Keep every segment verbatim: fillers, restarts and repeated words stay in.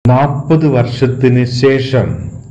നാൽപ്പത് വർഷത്തിന് ശേഷം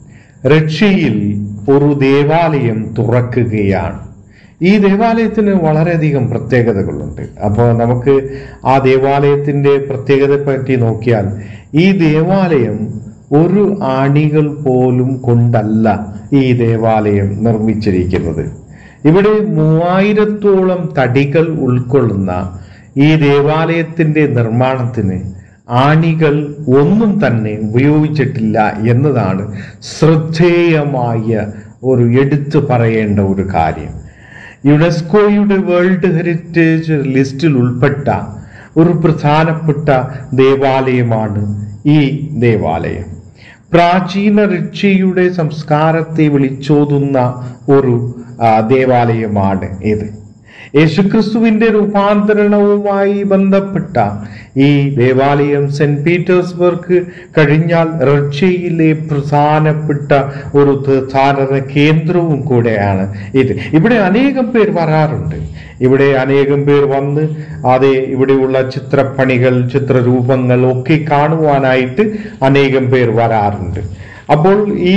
റഷ്യയിൽ ഒരു ദേവാലയം തുറക്കുകയാണ്. ഈ ദേവാലയത്തിന് വളരെയധികം പ്രത്യേകതകളുണ്ട്. അപ്പോൾ നമുക്ക് ആ ദേവാലയത്തിന്റെ പ്രത്യേകത പറ്റി നോക്കിയാൽ, ഈ ദേവാലയം ഒരു ആണികൾ പോലും കൊണ്ടല്ല ഈ ദേവാലയം നിർമ്മിച്ചിരിക്കുന്നത്. ഇവിടെ മൂവായിരത്തോളം തടികൾ ഉൾക്കൊള്ളുന്ന ഈ ദേവാലയത്തിന്റെ നിർമ്മാണത്തിന് ആണികൾ ഒന്നും തന്നെ ഉപയോഗിച്ചിട്ടില്ല എന്നതാണ് ശ്രദ്ധേയമായ ഒരു എടുത്തു പറയേണ്ട ഒരു കാര്യം. യുനെസ്കോയുടെ വേൾഡ് ഹെറിറ്റേജ് ലിസ്റ്റിൽ ഉൾപ്പെട്ട ഒരു പ്രധാനപ്പെട്ട ദേവാലയമാണ് ഈ ദേവാലയം. പ്രാചീന റഷ്യയുടെ സംസ്കാരത്തെ വിളിച്ചോതുന്ന ഒരു ദേവാലയമാണ് ഇത്. യേശുക്രിസ്തുവിന്റെ രൂപാന്തരണവുമായി ബന്ധപ്പെട്ട ഈ ദേവാലയം സെന്റ് പീറ്റേഴ്സ്ബർഗ് കഴിഞ്ഞാൽ റഷ്യയിലെ പ്രധാനപ്പെട്ട ഒരു തീർത്ഥാടന കേന്ദ്രവും കൂടെയാണ് ഇത്. ഇവിടെ അനേകം പേർ വരാറുണ്ട്. ഇവിടെ അനേകം പേർ വന്ന് അതെ ഇവിടെയുള്ള ചിത്രപ്പണികൾ, ചിത്രരൂപങ്ങൾ ഒക്കെ കാണുവാനായിട്ട് അനേകം പേർ വരാറുണ്ട്. അപ്പോൾ ഈ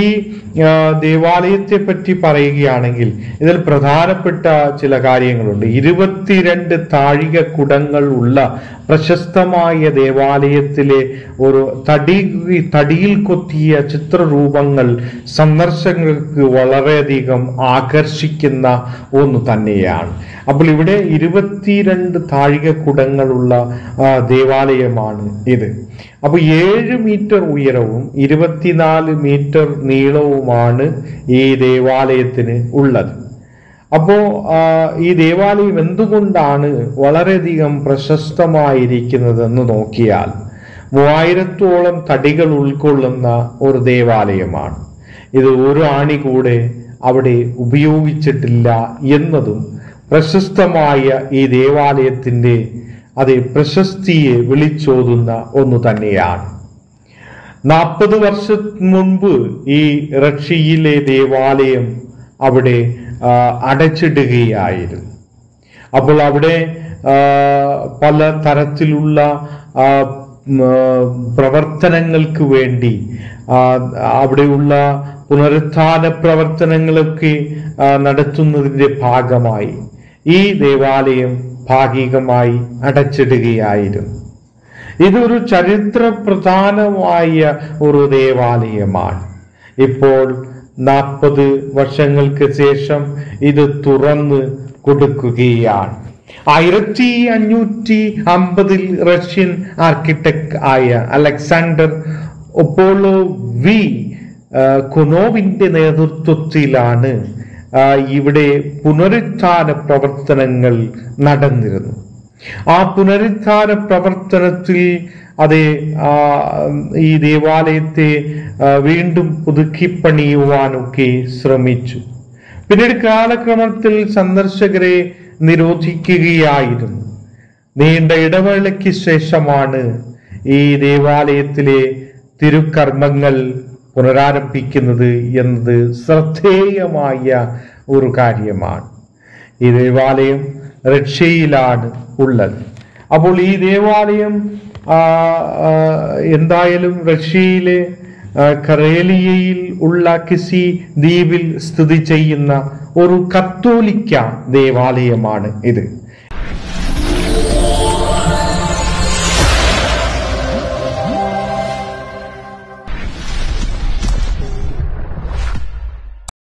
ദേവാലയത്തെ പറ്റി പറയുകയാണെങ്കിൽ ഇതിൽ പ്രധാനപ്പെട്ട ചില കാര്യങ്ങളുണ്ട്. ഇരുപത്തിരണ്ട് താഴിക കുടങ്ങൾ ഉള്ള പ്രശസ്തമായ ദേവാലയത്തിലെ ഒരു തടി തടിയിൽ കൊത്തിയ ചിത്രരൂപങ്ങൾ സന്ദർശകർക്ക് വളരെയധികം ആകർഷിക്കുന്ന ഒന്ന് തന്നെയാണ്. അപ്പോൾ ഇവിടെ ഇരുപത്തിരണ്ട് താഴിക കുടങ്ങളുള്ള ദേവാലയമാണ് ഇത്. അപ്പൊ ഏഴ് മീറ്റർ ഉയരവും ഇരുപത്തിനാല് മീറ്റർ നീളവുമാണ് ഈ ദേവാലയത്തിന് ഉള്ളത്. അപ്പോ ഈ ദേവാലയം എന്തുകൊണ്ടാണ് വളരെയധികം പ്രശസ്തമായിരിക്കുന്നതെന്ന് നോക്കിയാൽ, മൂവായിരത്തോളം തടികൾ ഉൾക്കൊള്ളുന്ന ഒരു ദേവാലയമാണ് ഇത്. ഒരു ആണി കൂടെ അവിടെ ഉപയോഗിച്ചിട്ടില്ല എന്നതും പ്രശസ്തമായ ഈ ദേവാലയത്തിന്റെ അതേ പ്രശസ്തിയെ വിളിച്ചോതുന്ന ഒന്ന് തന്നെയാണ്. നാൽപ്പത് വർഷം മുൻപ് ഈ റഷ്യയിലെ ദേവാലയം അവിടെ അടച്ചിടുകയായിരുന്നു. അപ്പോൾ അവിടെ പല തരത്തിലുള്ള പ്രവർത്തനങ്ങൾക്ക് വേണ്ടി അവിടെയുള്ള പുനരുത്ഥാന പ്രവർത്തനങ്ങളൊക്കെ നടത്തുന്നതിന്റെ ഭാഗമായി ഈ ദേവാലയം ഭാഗികമായി അടച്ചിടുകയായിരുന്നു. ഇതൊരു ചരിത്ര പ്രധാനമായ ഒരു ദേവാലയമാണ്. ഇപ്പോൾ നാൽപ്പത് വർഷങ്ങൾക്ക് ശേഷം ഇത് തുറന്ന് കൊടുക്കുകയാണ്. ആയിരത്തി അഞ്ഞൂറ്റി അമ്പതിൽ റഷ്യൻ ആർക്കിടെക്ട് ആയ അലക്സാണ്ടർ ഒപ്പോളോ വി കൊനോവിന്റെ നേതൃത്വത്തിലാണ് ഇവിടെ പുനരുത്ഥാന പ്രവർത്തനങ്ങൾ നടന്നിരുന്നു. ആ പുനരുത്ഥാന പ്രവർത്തനത്തിൽ അതേ ഈ ദേവാലയത്തെ വീണ്ടും പുതുക്കിപ്പണിയുവാനൊക്കെ ശ്രമിച്ചു. പിന്നീട് കാലക്രമത്തിൽ സന്ദർശകരെ നിരോധിക്കുകയായിരുന്നു. നീണ്ട ഇടവേളയ്ക്ക് ശേഷമാണ് ഈ ദേവാലയത്തിലെ തിരുക്കർമ്മങ്ങൾ പുനരാരംഭിക്കുന്നത് എന്നത് ശ്രദ്ധേയമായ ഒരു കാര്യമാണ്. ഈ ദേവാലയം റഷ്യയിലാണ് ഉള്ളത്. അപ്പോൾ ഈ ദേവാലയം എന്തായാലും റഷ്യയിലെ കറേലിയയിൽ ഉള്ള കിസി ദ്വീപിൽ സ്ഥിതി ചെയ്യുന്ന ഒരു കത്തോലിക്ക ദേവാലയമാണ് ഇത്.